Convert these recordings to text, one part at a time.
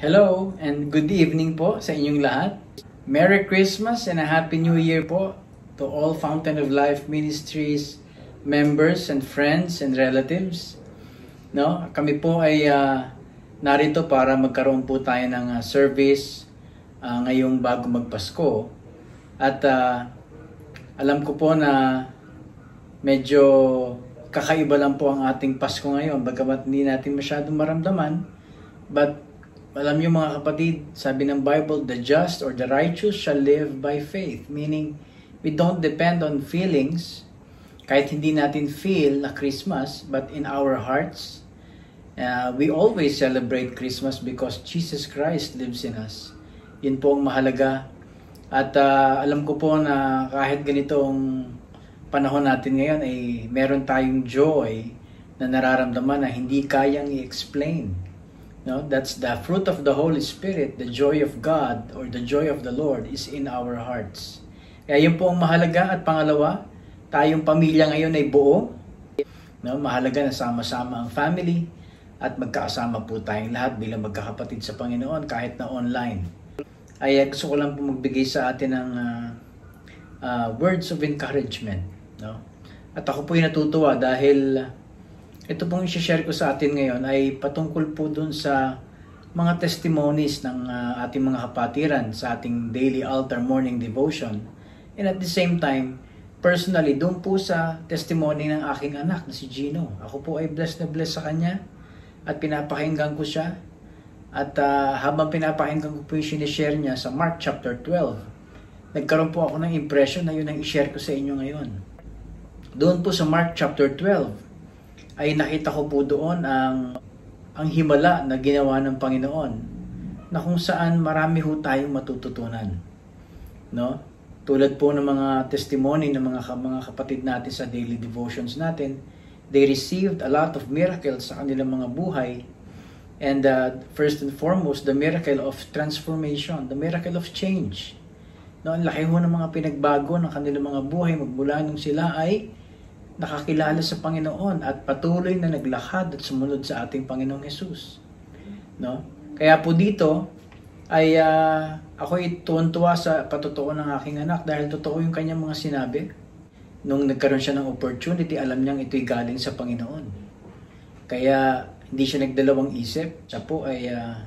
Hello and good evening po sa inyong lahat. Merry Christmas and a Happy New Year po to all Fountain of Life Ministries members and friends and relatives. No, kami po ay narito para magkaroon po tayo ng service ngayong bago magpasko. At alam ko po na medyo kakaiba lang po ang ating Pasko ngayon, bagamat hindi natin masyadong maramdaman. But alam niyo mga kapatid, sabi ng Bible, the just or the righteous shall live by faith. Meaning, we don't depend on feelings, kahit hindi natin feel na Christmas, but in our hearts, we always celebrate Christmas because Jesus Christ lives in us. Yun po ang mahalaga. At alam ko po na kahit ganitong panahon natin ngayon ay meron tayong joy na nararamdaman na hindi kayang i-explain. No, that's the fruit of the Holy Spirit, the joy of God or the joy of the Lord is in our hearts. Kaya yun po ang mahalaga. At pangalawa, tayong pamilya ngayon ay buo. No, mahalaga na sama-sama ang family at magkakasama po tayong lahat bilang magkakapatid sa Panginoon kahit na online. Ay gusto ko lang po magbigay sa atin ng words of encouragement. No? At ako po ay natutuwa dahil ito pong i-share ko sa atin ngayon ay patungkol po dun sa mga testimonies ng ating mga kapatiran sa ating daily altar morning devotion. And at the same time, personally, dun po sa testimony ng aking anak na si Gino. Ako po ay blessed na blessed sa kanya at pinapakinggan ko siya. At habang pinapakinggan ko po yung sinishare niya sa Mark chapter 12, nagkaroon po ako ng impression na yun ang i-share ko sa inyo ngayon. Doon po sa Mark chapter 12, ay nakita ko po doon ang himala na ginawa ng Panginoon na kung saan marami ho tayong matututunan. No? Tulad po ng mga testimony ng mga kapatid natin sa daily devotions natin, they received a lot of miracles sa kanilang mga buhay. And first and foremost, the miracle of transformation, the miracle of change. No, ang laki ho ng mga pinagbago ng kanilang mga buhay magmula nung sila ay nakakilala sa Panginoon at patuloy na naglakad at sumunod sa ating Panginoong Jesus. No? Kaya po dito ay ako'y tuwan-tuwa sa patotoo ng aking anak dahil totoo yung kanyang mga sinabi. Nung nagkaroon siya ng opportunity, alam niyang ito'y galing sa Panginoon. Kaya hindi siya nagdalawang isip. Siya po ay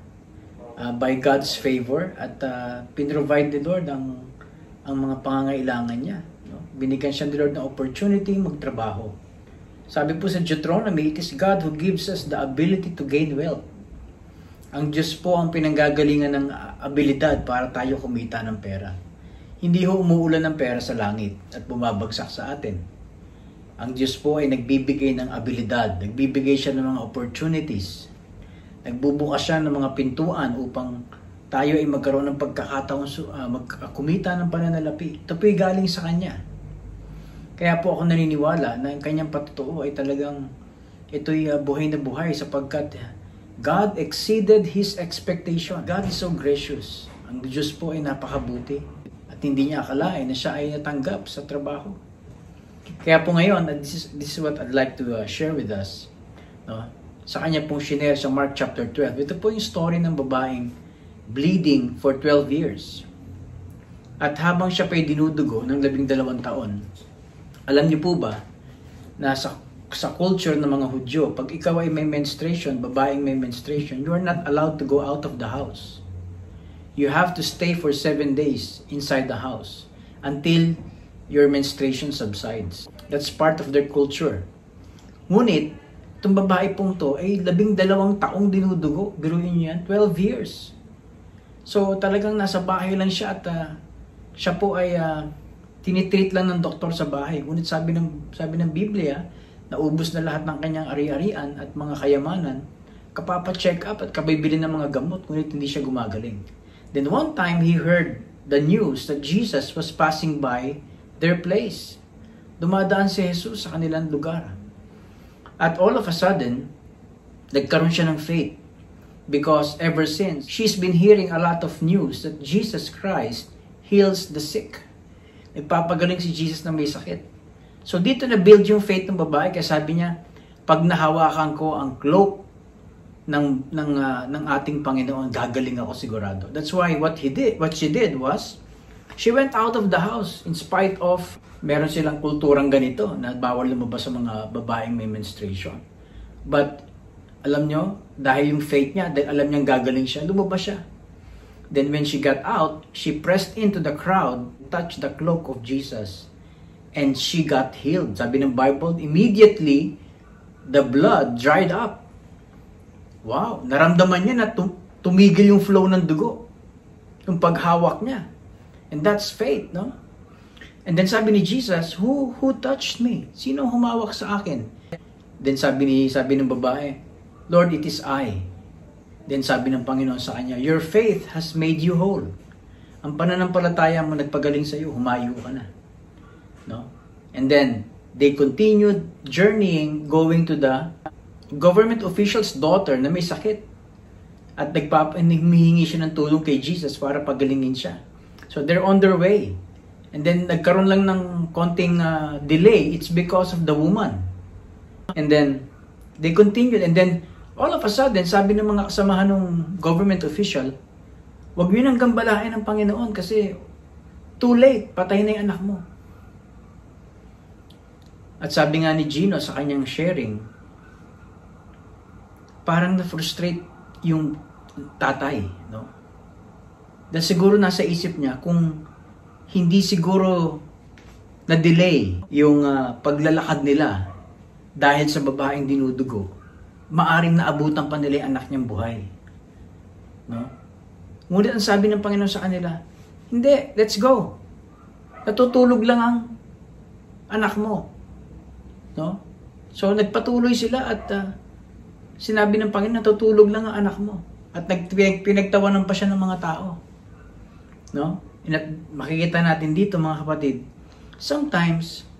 by God's favor at pinrovide ni Lord ang mga pangangailangan niya. No? Binigyan siya ni Lord ng opportunity magtrabaho. Sabi po sa Deuteronomy, it is God who gives us the ability to gain wealth. Ang Diyos po ang pinanggagalingan ng abilidad para tayo kumita ng pera. Hindi ho umuulan ng pera sa langit at bumabagsak sa atin. Ang Diyos po ay nagbibigay ng abilidad, nagbibigay siya ng mga opportunities, nagbubukas siya ng mga pintuan upang tayo ay magkaroon ng pagkakataon kumita ng pananalapi. Ito po'y galing sa Kanya. Kaya po ako naniniwala na ang Kanyang patotoo ay talagang ito'y buhay na buhay sapagkat God exceeded His expectation. God is so gracious. Ang Diyos po ay napakabuti at hindi niya akalain na siya ay natanggap sa trabaho. Kaya po ngayon, this is what I'd like to share with us. No? Sa Kanya pong shinare sa Mark chapter 12. Ito po yung story ng babaeng bleeding for 12 years. At habang siya pa'y dinudugo ng 12 taon, alam niyo po ba na sa culture ng mga Hudyo, pag ikaw ay may menstruation, babaeng may menstruation, you are not allowed to go out of the house. You have to stay for 7 days inside the house until your menstruation subsides. That's part of their culture. Ngunit, itong babae pong to ay 12 taong dinudugo. Biruin niyo yan, 12 years. So talagang nasa bahay lang siya at siya po ay tinitreat lang ng doktor sa bahay. Ngunit sabi ng Biblia, naubos na lahat ng kanyang ari-arian at mga kayamanan, kapapa-check up at kabibili ng mga gamot, ngunit hindi siya gumagaling. Then one time he heard the news that Jesus was passing by their place. Dumadaan si Jesus sa kanilang lugar. At all of a sudden, nagkaroon siya ng faith. Because ever since, she's been hearing a lot of news that Jesus Christ heals the sick. Nagpapagaling si Jesus na may sakit. So dito na build yung faith ng babae, kaya sabi niya, pag nahawakan ko ang cloak ng ating Panginoon, gagaling ako sigurado. That's why what she did was, she went out of the house in spite of meron silang kulturang ganito na bawal lumabas sa mga babaeng may menstruation. But alam nyo, dahil yung faith niya, dahil alam niyang gagaling siya, lumabas siya. Then when she got out, she pressed into the crowd, touched the cloak of Jesus, and she got healed. Sabi ng Bible, immediately the blood dried up. Wow, naramdaman niya na tumigil yung flow ng dugo, yung paghawak niya. And that's faith, no? And then sabi ni Jesus, who touched me? Sino humawak sa akin? Then sabi ng babae, Lord, it is I. Then sabi ng Panginoon sa kanya, your faith has made you whole. Ang pananampalataya mo nagpagaling sa iyo, humayo ka na. No? And then they continued journeying, going to the government official's daughter na may sakit. At naghihingi siya ng tulong kay Jesus para pagalingin siya. So they're on their way. And then nagkaroon lang ng konting delay. It's because of the woman. And then they continued. And then all of a sudden, sabi ng mga kasamahan ng government official, huwag mo nang gambalain ng Panginoon kasi too late, patay na yung anak mo. At sabi nga ni Gino sa kanyang sharing, parang na-frustrate yung tatay, no? Dahil siguro nasa isip niya, kung hindi siguro na-delay yung paglalakad nila dahil sa babaeng dinudugo, maaring naabutan pa nila yung anak niyang buhay. No? Ngunit ang sabi ng Panginoon sa kanila, hindi, let's go. Natutulog lang ang anak mo. No? So nagpatuloy sila at sinabi ng Panginoon, natutulog lang ang anak mo. At pinagtawanan pa siya ng mga tao. No? Makikita natin dito mga kapatid, sometimes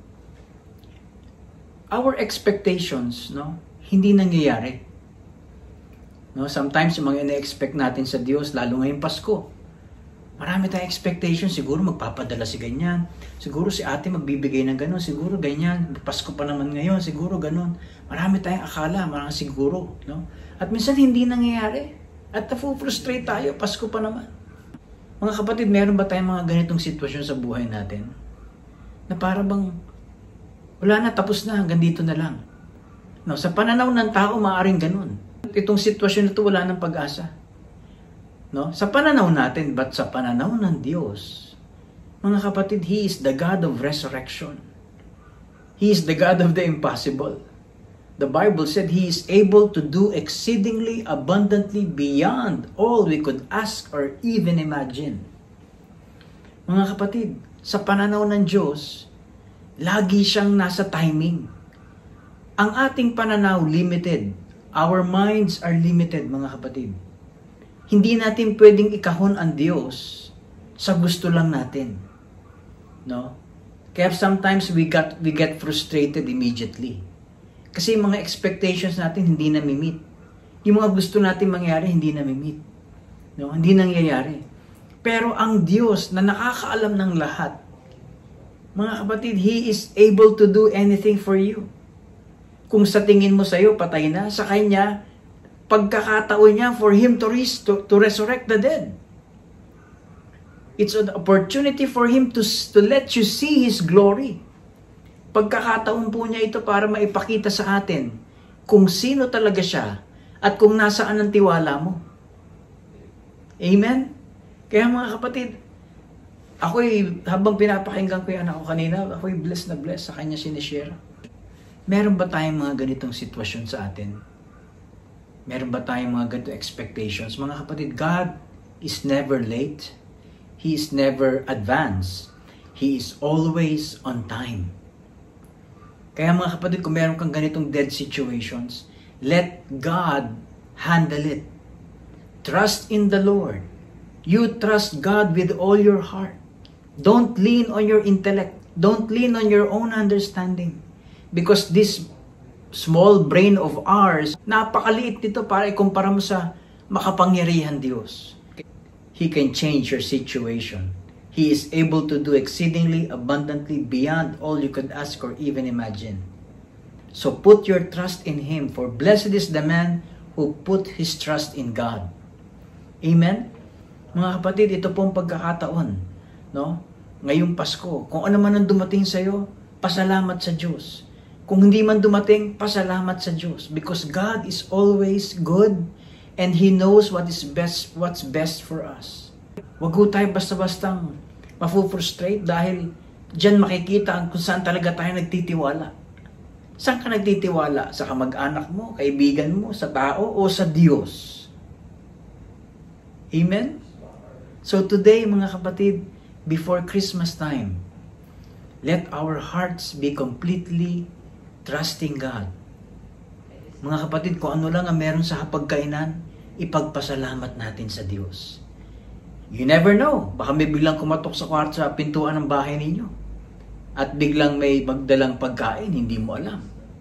our expectations, no, hindi nangyayari. No, sometimes yung mga ina-expect natin sa Diyos, lalo ngayong Pasko, marami tayong expectations, siguro magpapadala si ganyan, siguro si ate magbibigay ng gano'n, siguro ganyan, Pasko pa naman ngayon, siguro gano'n. Marami tayong akala, marami siguro. No? At minsan hindi nangyayari. At na-frustrate tayo, Pasko pa naman. Mga kapatid, meron ba tayong mga ganitong sitwasyon sa buhay natin? Na para bang, wala na, tapos na, hanggang dito na lang. No, sa pananaw ng tao, maaaring ganun. Itong sitwasyon na ito, wala ng pag-asa. No? Sa pananaw natin, but sa pananaw ng Diyos, mga kapatid, He is the God of resurrection. He is the God of the impossible. The Bible said He is able to do exceedingly abundantly beyond all we could ask or even imagine. Mga kapatid, sa pananaw ng Diyos, lagi siyang nasa timing. Ang ating pananaw, limited. Our minds are limited, mga kapatid. Hindi natin pwedeng ikahon ang Diyos sa gusto lang natin. No? Kaya sometimes we get frustrated immediately. Kasi yung mga expectations natin hindi nami-meet. Yung mga gusto natin mangyari hindi nami-meet. No? Hindi nangyayari. Pero ang Diyos na nakakaalam ng lahat, mga kapatid, He is able to do anything for you. Kung sa tingin mo sa'yo, patay na, sa Kanya, pagkakataon niya for Him to resurrect the dead. It's an opportunity for Him to let you see His glory. Pagkakataon po niya ito para maipakita sa atin kung sino talaga siya at kung nasaan ang tiwala mo. Amen? Kaya mga kapatid, habang pinapakinggan ko yung anak ko kanina, ako'y blessed na blessed sa kanya sinishare. Meron ba tayong mga ganitong sitwasyon sa atin? Meron ba tayong mga ganitong expectations? Mga kapatid, God is never late. He is never advanced. He is always on time. Kaya mga kapatid, kung meron kang ganitong dead situations, let God handle it. Trust in the Lord. You trust God with all your heart. Don't lean on your intellect. Don't lean on your own understanding. Because this small brain of ours, napakaliit nito para ikumpara mo sa makapangyarihan Diyos. He can change your situation. He is able to do exceedingly abundantly beyond all you could ask or even imagine. So put your trust in Him, for blessed is the man who put his trust in God. Amen? Mga kapatid, ito pong pagkakataon, no? Ngayong Pasko, kung ano man ang dumating sa iyo, pasalamat sa Diyos. Kung hindi man dumating, pasalamat sa Diyos. Because God is always good and He knows what's best for us. Wag ho tayo basta-bastang mafu-frustrate dahil diyan makikita kung saan talaga tayo nagtitiwala. Saan ka nagtitiwala? Sa kamag-anak mo, kaibigan mo, sa tao, o sa Diyos? Amen? So today, mga kapatid, before Christmas time, let our hearts be completely trusting God. Mga kapatid, kung ano lang ang meron sa hapagkainan, ipagpasalamat natin sa Diyos. You never know. Baka may biglang kumatok sa kwarto sa pintuan ng bahay ninyo. At biglang may magdalang pagkain, hindi mo alam.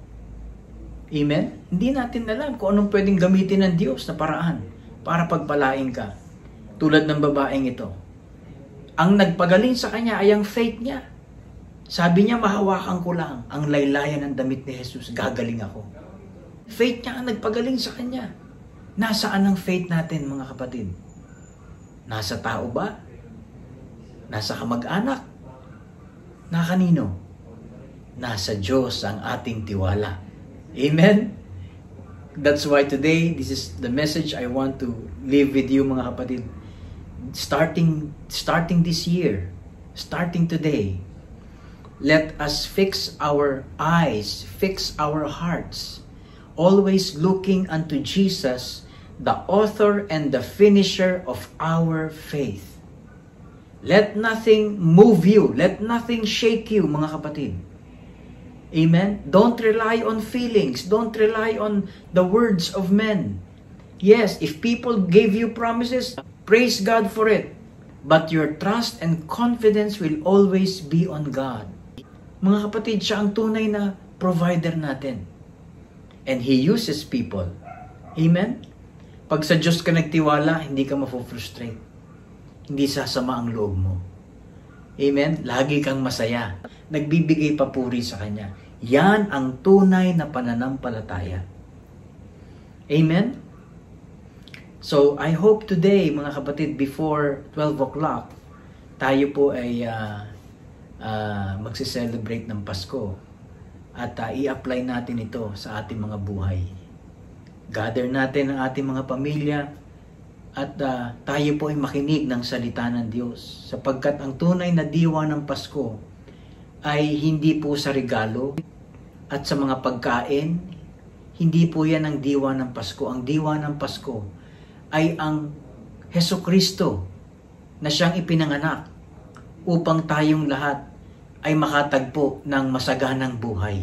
Amen? Hindi natin alam kung anong pwedeng gamitin ng Diyos na paraan para pagpalain ka. Tulad ng babaeng ito. Ang nagpagaling sa kanya ay ang faith niya. Sabi niya, mahawakan ko lang ang laylayan ng damit ni Jesus, gagaling ako. Faith niya ang nagpagaling sa kanya. Nasaan ang faith natin, mga kapatid? Nasa tao ba? Nasa kamag-anak? Na kanino? Nasa Diyos ang ating tiwala. Amen? That's why today, this is the message I want to leave with you, mga kapatid. Starting this year, starting today, let us fix our eyes, fix our hearts, always looking unto Jesus, the author and the finisher of our faith. Let nothing move you, let nothing shake you, mga kapatid. Amen? Don't rely on feelings, don't rely on the words of men. Yes, if people gave you promises, praise God for it. But your trust and confidence will always be on God. Mga kapatid, siya ang tunay na provider natin. And He uses people. Amen? Pag sa Diyos ka nagtiwala, hindi ka mafo-frustrate. Hindi sasama ang loob mo. Amen? Lagi kang masaya. Nagbibigay papuri sa Kanya. Yan ang tunay na pananampalataya. Amen? So, I hope today, mga kapatid, before 12 o'clock, tayo po ay magse-celebrate ng Pasko at i-apply natin ito sa ating mga buhay. Gather natin ang ating mga pamilya at tayo po ay makinig ng salita ng Diyos sapagkat ang tunay na diwa ng Pasko ay hindi po sa regalo at sa mga pagkain. Hindi po yan ang diwa ng Pasko. Ang diwa ng Pasko ay ang Hesukristo na siyang ipinanganak upang tayong lahat ay makatagpo ng masaganang buhay.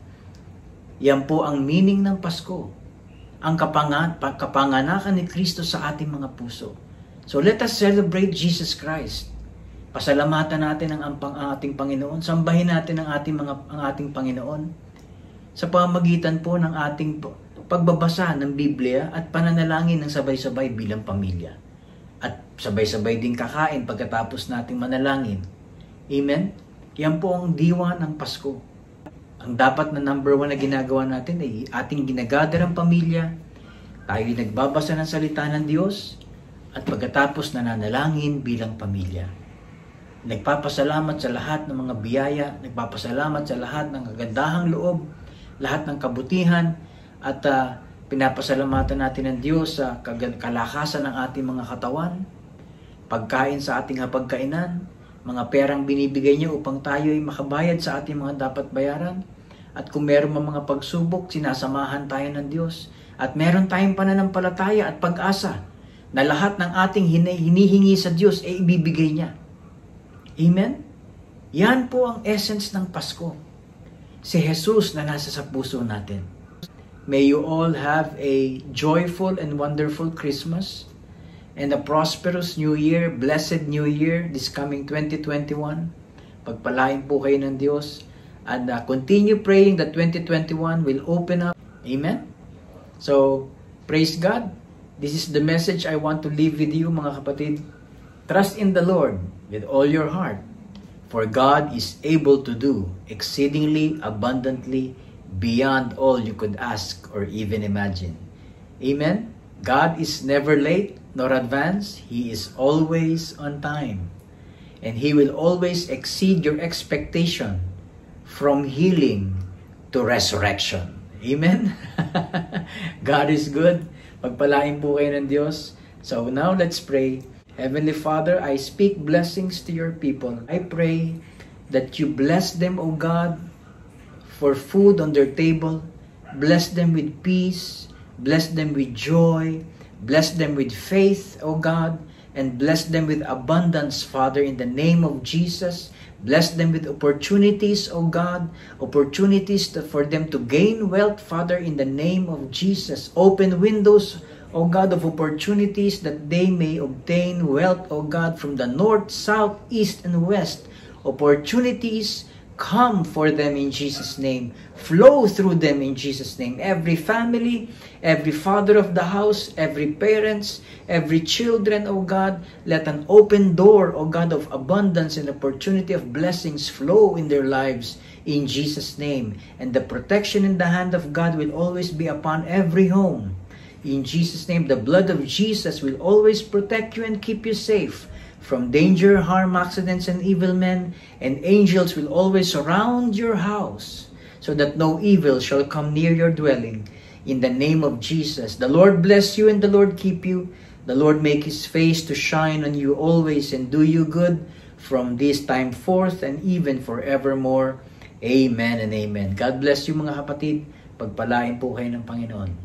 Yan po ang meaning ng Pasko. Ang kapanganakan ni Kristo sa ating mga puso. So let us celebrate Jesus Christ. Pasalamatan natin ang ating Panginoon. Sambahin natin ang ating Panginoon sa pamamagitan po ng ating pagbabasa ng Biblia at pananalangin ng sabay-sabay bilang pamilya. At sabay-sabay din kakain pagkatapos nating manalangin. Amen? Yan po ang diwa ng Pasko. Ang dapat na number 1 na ginagawa natin ay ating ginagather ang pamilya, tayo nagbabasa ng salita ng Diyos, at pagkatapos nananalangin bilang pamilya. Nagpapasalamat sa lahat ng mga biyaya, nagpapasalamat sa lahat ng kagandahang loob, lahat ng kabutihan, at pinapasalamatan natin ng Diyos sa kalakasan ng ating mga katawan, pagkain sa ating hapagkainan, mga perang binibigay niyo upang tayo ay makabayad sa ating mga dapat bayaran. At kung meron mga pagsubok, sinasamahan tayo ng Diyos. At meron tayong pananampalataya at pag-asa na lahat ng ating hinihingi sa Diyos ay ibibigay niya. Amen? Yan po ang essence ng Pasko. Si Jesus na nasa sa puso natin. May you all have a joyful and wonderful Christmas and a prosperous New Year, blessed New Year, this coming 2021. Pagpalain po kayo ng Diyos and continue praying that 2021 will open up. Amen? So, praise God. This is the message I want to leave with you, mga kapatid. Trust in the Lord with all your heart, for God is able to do exceedingly abundantly beyond all you could ask or even imagine. Amen? God is never late nor advanced. He is always on time. And He will always exceed your expectation from healing to resurrection. Amen? God is good. Pagpalain po kayo ng Diyos. So now let's pray. Heavenly Father, I speak blessings to your people. I pray that you bless them, O God, for food on their table. Bless them with peace. Bless them with joy. Bless them with faith, O God. And bless them with abundance, Father, in the name of Jesus. Bless them with opportunities, O God. Opportunities for them to gain wealth, Father, in the name of Jesus. Open windows, O God, of opportunities that they may obtain wealth, O God, from the north, south, east, and west. Opportunities come for them in Jesus' name. Flow through them in Jesus' name. Every family, every father of the house, every parents, every children, O God, let an open door, O God, of abundance and opportunity of blessings flow in their lives in Jesus' name. And the protection in the hand of God will always be upon every home. In Jesus' name, the blood of Jesus will always protect you and keep you safe from danger, harm, accidents, and evil men, and angels will always surround your house, so that no evil shall come near your dwelling. In the name of Jesus, the Lord bless you and the Lord keep you. The Lord make His face to shine on you always and do you good from this time forth and even forevermore. Amen and amen. God bless you mga kapatid. Pagpalain po kayo ng Panginoon.